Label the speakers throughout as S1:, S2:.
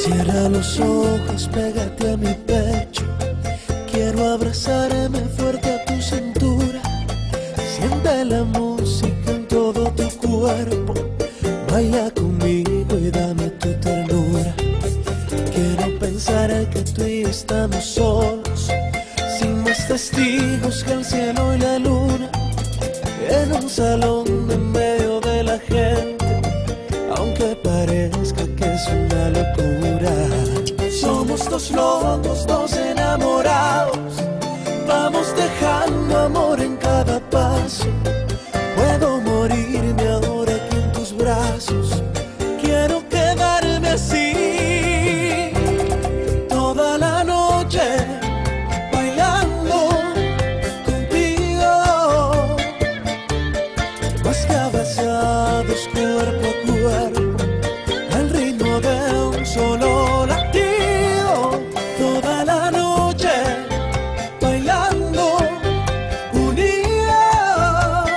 S1: Cierra los ojos, pégate a mi pecho. Quiero abrazarme fuerte a tu cintura. Siente la música en todo tu cuerpo. Baila conmigo y dame tu ternura. Quiero pensar que tú y yo estamos solos, sin más testigos que el cielo y la luna, en un salón en medio de la gente, aunque parezca que es una locura. Somos dos locos, dos enamorados, vamos dejando amor en cada paso. Puedo morirme ahora aquí en tus brazos. Quiero quedarme así toda la noche, bailando contigo, más que abrazados cuerpo a cuerpo, al ritmo de un solo latido. Toda la noche bailando unidos,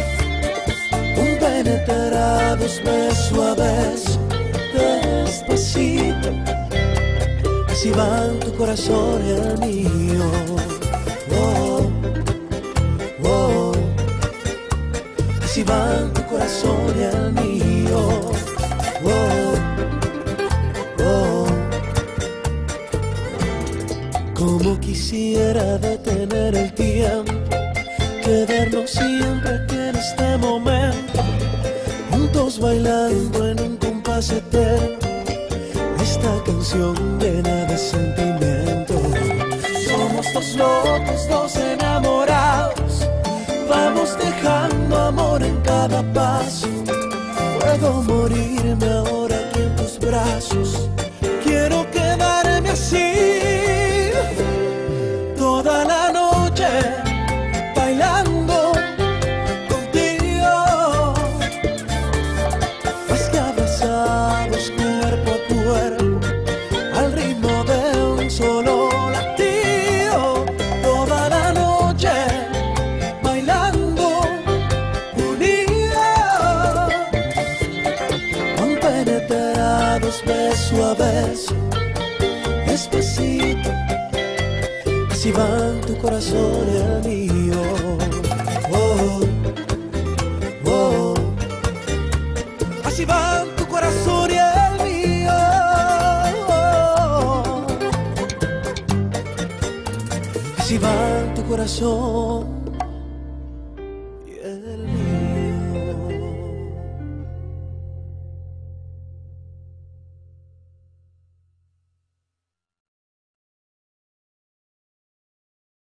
S1: compenetrados beso a beso, despacito. Así van tu corazón y el mío. Oh, oh. Así van tu corazón y el mío. Oh, oh. Como quisiera detener el tiempo, quedarnos siempre aquí en este momento, juntos bailando en un compás eterno, esta canción llena de sentimiento. Somos dos locos, dos enamorados, vamos dejando amor en cada paso. Puedo morirme ahora aquí en tus brazos. Quiero quedarme así toda la noche, bailando contigo, más que abrazados cuerpo a cuerpo, al ritmo de un solo latido. Toda la noche bailando unidos, compenetrados beso a beso, despacito. Así van tu corazón y el mío. Oh, oh. Así van tu corazón y el mío. Así van tu corazón